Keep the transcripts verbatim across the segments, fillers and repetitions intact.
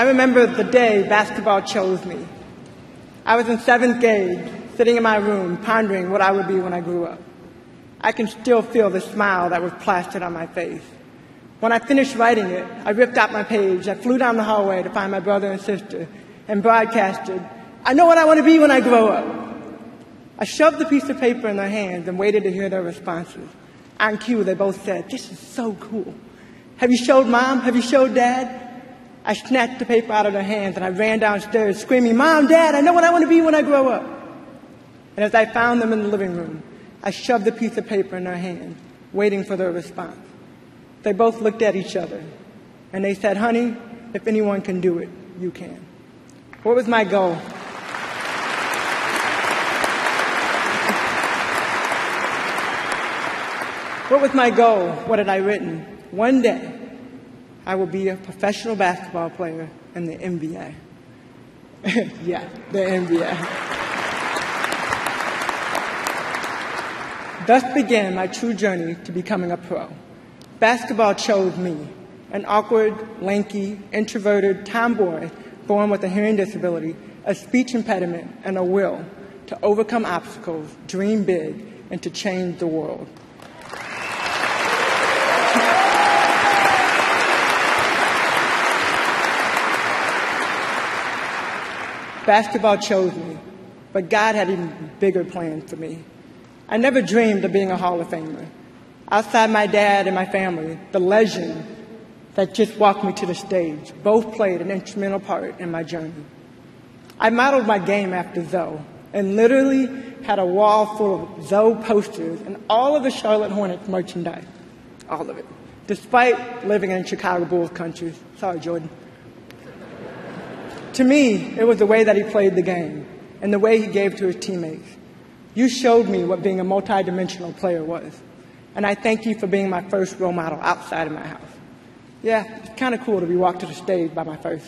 I remember the day basketball chose me. I was in seventh grade, sitting in my room, pondering what I would be when I grew up. I can still feel the smile that was plastered on my face. When I finished writing it, I ripped out my page. I flew down the hallway to find my brother and sister and broadcasted, "I know what I want to be when I grow up." I shoved the piece of paper in their hands and waited to hear their responses. On cue, they both said, "This is so cool. Have you showed Mom? Have you showed Dad?" I snatched the paper out of their hands and I ran downstairs screaming, "Mom, Dad, I know what I want to be when I grow up." And as I found them in the living room, I shoved the piece of paper in their hand, waiting for their response. They both looked at each other and they said, "Honey, if anyone can do it, you can." What was my goal? What was my goal? What had I written? One day, I will be a professional basketball player in the N B A. Yeah, the N B A. Thus began my true journey to becoming a pro. Basketball chose me, an awkward, lanky, introverted tomboy born with a hearing disability, a speech impediment, and a will to overcome obstacles, dream big, and to change the world. Basketball chose me, but God had even bigger plans for me. I never dreamed of being a Hall of Famer. Outside my dad and my family, the legend that just walked me to the stage both played an instrumental part in my journey. I modeled my game after Zoe and literally had a wall full of Zoe posters and all of the Charlotte Hornets merchandise. All of it. Despite living in Chicago Bulls country. Sorry, Jordan. To me, it was the way that he played the game and the way he gave to his teammates. You showed me what being a multidimensional player was, and I thank you for being my first role model outside of my house. Yeah, it's kind of cool to be walked to the stage by my first.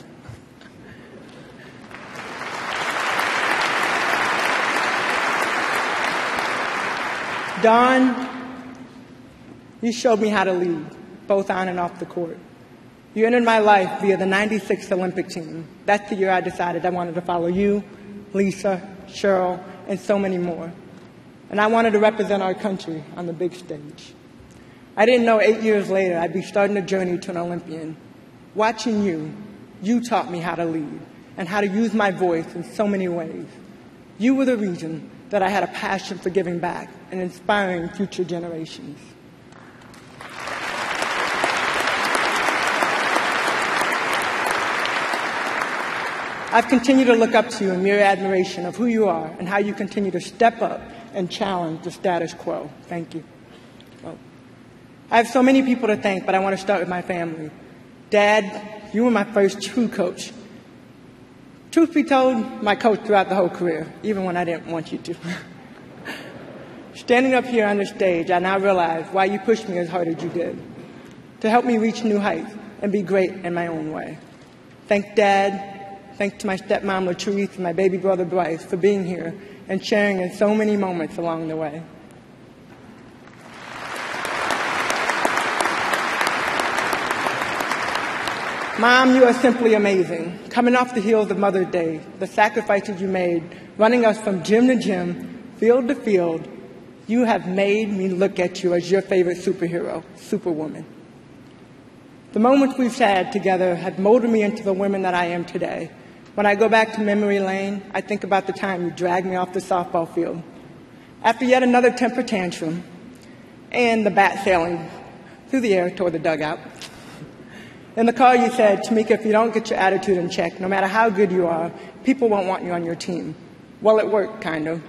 Dawn, you showed me how to lead, both on and off the court. You entered my life via the ninety-six Olympic team. That's the year I decided I wanted to follow you, Lisa, Cheryl, and so many more. And I wanted to represent our country on the big stage. I didn't know eight years later I'd be starting a journey to an Olympian. Watching you, you taught me how to lead and how to use my voice in so many ways. You were the reason that I had a passion for giving back and inspiring future generations. I've continued to look up to you in mere admiration of who you are and how you continue to step up and challenge the status quo. Thank you. Well, I have so many people to thank, but I want to start with my family. Dad, you were my first true coach. Truth be told, my coach throughout the whole career, even when I didn't want you to. Standing up here on the stage, I now realize why you pushed me as hard as you did, to help me reach new heights and be great in my own way. Thank Dad. Thanks to my stepmom, Latrice, and my baby brother, Bryce, for being here and sharing in so many moments along the way. Mom, you are simply amazing. Coming off the heels of Mother's Day, the sacrifices you made, running us from gym to gym, field to field, you have made me look at you as your favorite superhero, Superwoman. The moments we've had together have molded me into the woman that I am today. When I go back to memory lane, I think about the time you dragged me off the softball field. After yet another temper tantrum and the bat sailing through the air toward the dugout. In the car you said, "Tamika, if you don't get your attitude in check, no matter how good you are, people won't want you on your team." Well, it worked, kind of.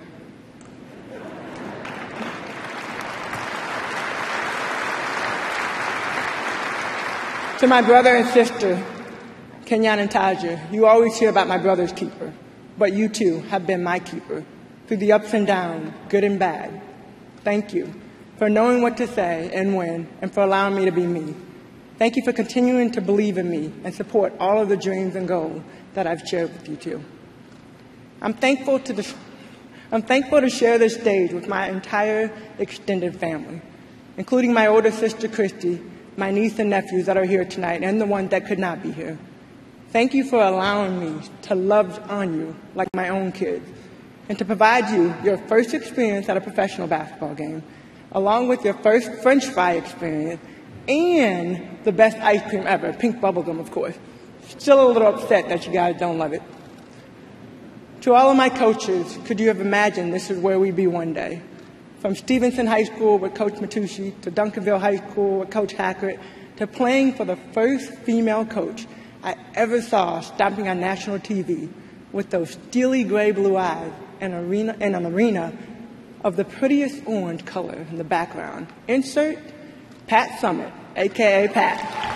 To my brother and sister, Kenyon and Taja, you always hear about my brother's keeper, but you too have been my keeper through the ups and downs, good and bad. Thank you for knowing what to say and when, and for allowing me to be me. Thank you for continuing to believe in me and support all of the dreams and goals that I've shared with you too. I'm thankful to, the, I'm thankful to share this stage with my entire extended family, including my older sister, Christy, my niece and nephews that are here tonight, and the ones that could not be here. Thank you for allowing me to love on you like my own kids and to provide you your first experience at a professional basketball game, along with your first French fry experience and the best ice cream ever, pink bubblegum, of course. Still a little upset that you guys don't love it. To all of my coaches, could you have imagined this is where we'd be one day? From Stevenson High School with Coach Matucci to Duncanville High School with Coach Hackett to playing for the first female coach I ever saw stomping on national T V with those steely gray blue eyes and, arena, and an arena of the prettiest orange color in the background. Insert Pat Summitt, a k a. Pat.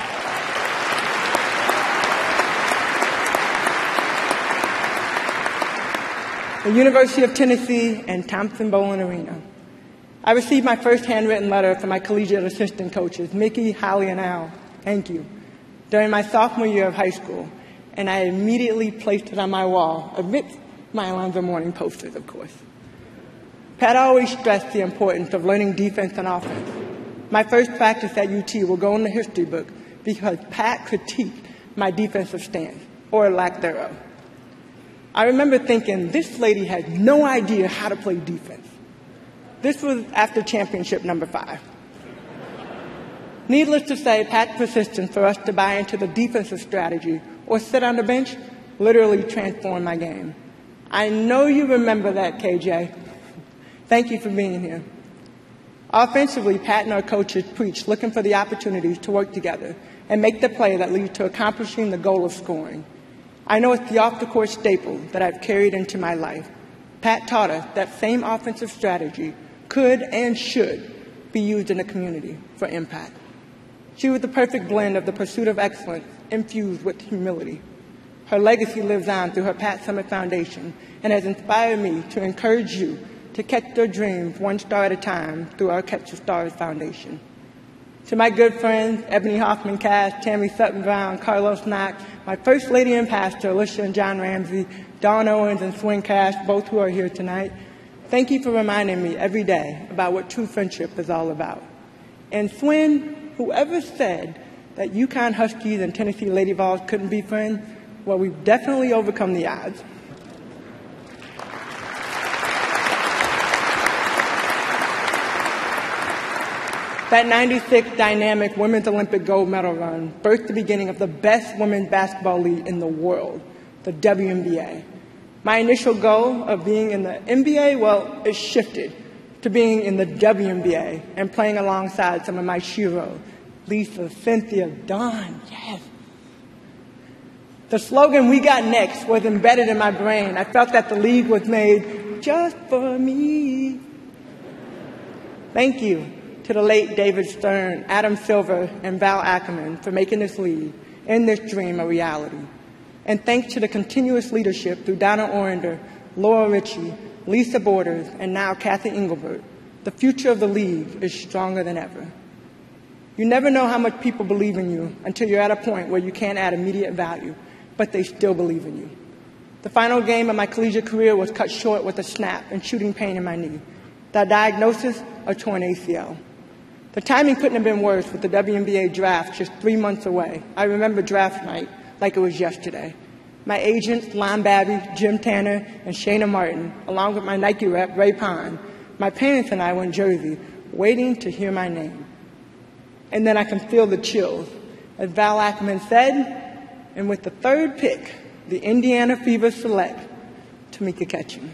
The University of Tennessee and Thompson-Boling Arena. I received my first handwritten letter from my collegiate assistant coaches, Mickey, Holly, and Al. Thank you. During my sophomore year of high school, and I immediately placed it on my wall, amidst my Alonzo Mourning posters, of course. Pat always stressed the importance of learning defense and offense. My first practice at U T will go in the history book because Pat critiqued my defensive stance, or lack thereof. I remember thinking, this lady had no idea how to play defense. This was after championship number five. Needless to say, Pat's persistence for us to buy into the defensive strategy or sit on the bench literally transformed my game. I know you remember that, K J. Thank you for being here. Offensively, Pat and our coaches preach looking for the opportunities to work together and make the play that leads to accomplishing the goal of scoring. I know it's the off-the-court staple that I've carried into my life. Pat taught us that same offensive strategy could and should be used in the community for impact. She was the perfect blend of the pursuit of excellence infused with humility. Her legacy lives on through her Pat Summitt Foundation and has inspired me to encourage you to catch their dreams one star at a time through our Catch the Stars Foundation. To my good friends, Ebony Hoffman-Cass, Tammy Sutton-Brown, Carlos Knox, my First Lady and Pastor, Alicia and John Ramsey, Dawn Owens and Swin Cash, both who are here tonight, thank you for reminding me every day about what true friendship is all about. And Swin, whoever said that UConn Huskies and Tennessee Lady Vols couldn't be friends, well, we've definitely overcome the odds. That ninety-six dynamic women's Olympic gold medal run birthed the beginning of the best women's basketball league in the world, the W N B A. My initial goal of being in the N B A, well, it shifted to being in the W N B A and playing alongside some of my sheroes, Lisa, Cynthia, Dawn, yes. The slogan, "We Got Next," was embedded in my brain. I felt that the league was made just for me. Thank you to the late David Stern, Adam Silver, and Val Ackerman for making this league and this dream a reality. And thanks to the continuous leadership through Donna Orender, Laura Ritchie, Lisa Borders, and now Kathy Engelbert, the future of the league is stronger than ever. You never know how much people believe in you until you're at a point where you can't add immediate value, but they still believe in you. The final game of my collegiate career was cut short with a snap and shooting pain in my knee. The diagnosis, a torn A C L. The timing couldn't have been worse with the W N B A draft just three months away. I remember draft night like it was yesterday. My agents, Lon Babby, Jim Tanner, and Shana Martin, along with my Nike rep, Ray Pond, my parents and I were in Jersey, waiting to hear my name. And then I can feel the chills. As Val Ackerman said, and with the third pick, the Indiana Fever select Tamika Catching.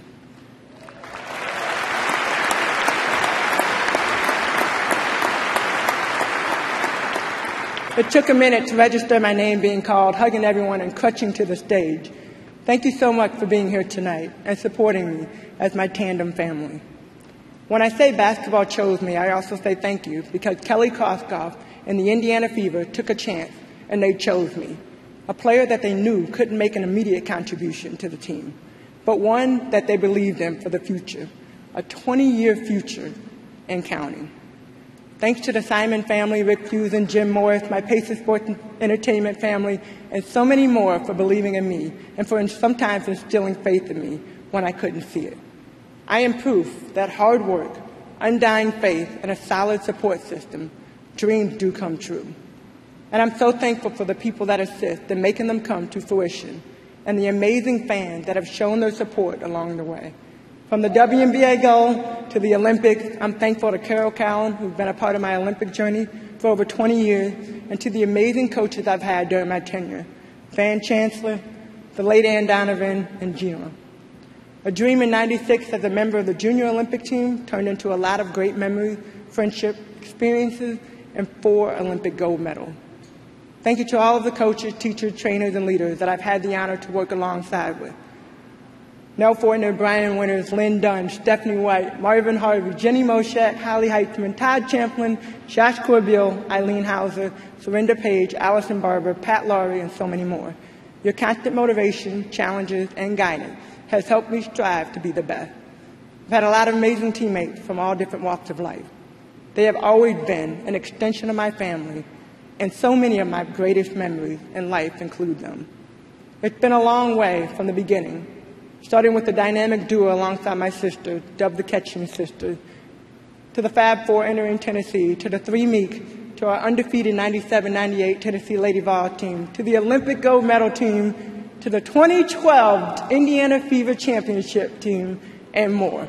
It took a minute to register my name being called, hugging everyone and crutching to the stage. Thank you so much for being here tonight and supporting me as my tandem family. When I say basketball chose me, I also say thank you because Kelly Koskoff and the Indiana Fever took a chance and they chose me, a player that they knew couldn't make an immediate contribution to the team, but one that they believed in for the future, a twenty-year future and counting. Thanks to the Simon family, Rick Hughes and Jim Morris, my Pacer Sports Entertainment family, and so many more for believing in me and for sometimes instilling faith in me when I couldn't see it. I am proof that hard work, undying faith, and a solid support system, dreams do come true. And I'm so thankful for the people that assist in making them come to fruition and the amazing fans that have shown their support along the way. From the W N B A gold to the Olympics, I'm thankful to Carol Cowan, who's been a part of my Olympic journey for over twenty years, and to the amazing coaches I've had during my tenure, Van Chancellor, the late Ann Donovan, and Gina. A dream in ninety-six as a member of the junior Olympic team turned into a lot of great memories, friendship, experiences, and four Olympic gold medals. Thank you to all of the coaches, teachers, trainers, and leaders that I've had the honor to work alongside with. Nell Fortner, Brian Winters, Lynn Dunn, Stephanie White, Marvin Harvey, Jenny Moshat, Holly Heitzman, Todd Champlin, Josh Corbeil, Eileen Hauser, Surinder Page, Allison Barber, Pat Laurie, and so many more. Your constant motivation, challenges, and guidance has helped me strive to be the best. I've had a lot of amazing teammates from all different walks of life. They have always been an extension of my family, and so many of my greatest memories in life include them. It's been a long way from the beginning, starting with the dynamic duo alongside my sister, dubbed the Ketchum Sisters, to the Fab Four entering Tennessee, to the Three Meek, to our undefeated ninety-seven ninety-eight Tennessee Lady Vol team, to the Olympic gold medal team, to the twenty twelve Indiana Fever Championship team, and more.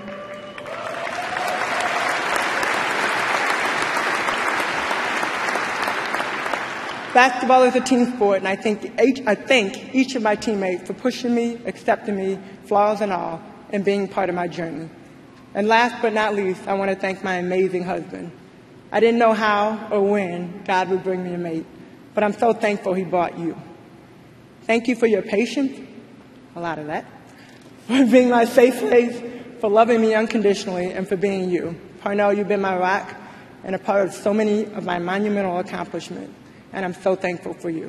Basketball is a team sport, and I thank, each, I thank each of my teammates for pushing me, accepting me, flaws and all, and being part of my journey. And last but not least, I want to thank my amazing husband. I didn't know how or when God would bring me a mate, but I'm so thankful he brought you. Thank you for your patience, a lot of that, for being my safe place, for loving me unconditionally, and for being you. Parnell, you've been my rock and a part of so many of my monumental accomplishments, and I'm so thankful for you.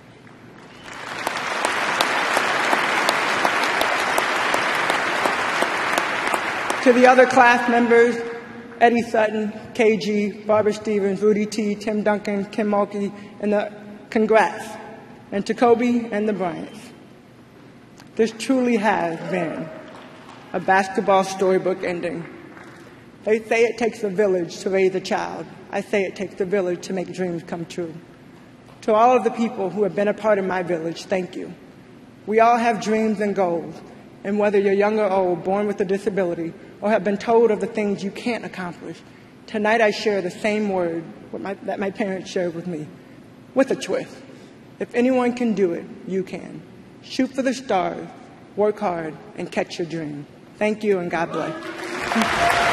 To the other class members, Eddie Sutton, K G, Barbara Stevens, Rudy T, Tim Duncan, Kim Mulkey, and the congrats. And to Kobe and the Bryants. This truly has been a basketball storybook ending. They say it takes a village to raise a child. I say it takes a village to make dreams come true. To all of the people who have been a part of my village, thank you. We all have dreams and goals, and whether you're young or old, born with a disability, or have been told of the things you can't accomplish, tonight I share the same word my, that my parents shared with me, with a twist. If anyone can do it, you can. Shoot for the stars, work hard, and catch your dream. Thank you, and God bless.